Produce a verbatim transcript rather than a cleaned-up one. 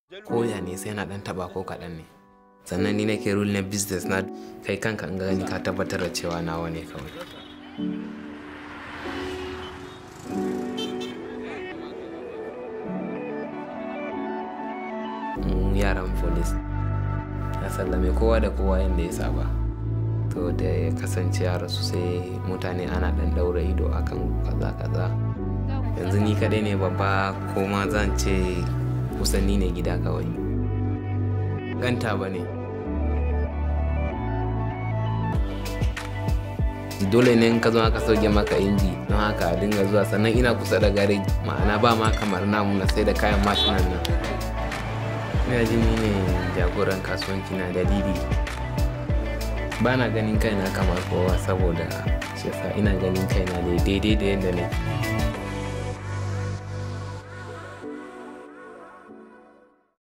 koya ne sai na dan taba ko kaɗan ne, sannan ni nake rule na business na kai kanka in gani ka tabbatar da cewa nawa ne kawai. Yaran police ya sallame kowa da kowa yadda ya saba, to da ya kasance ya rasu sai mutane ana dan daura ido akan kaza kaza. Yanzu ni kadai ne babba, ko ma zan ce kusan ni ne gida kawai, ganta ba ne. Dole ne in ka zo aka sauke maka inji don haka a dinga zuwa, sannan ina kusa da gareji, ma'ana ba ma kamar namu na sai da kayan mashinan nan. Ina ji ni ne jagoran kasuwanci na dalili ba na ganin kaina kamar kowa, saboda shi yasa ina ganin kaina daidai da yadda ne.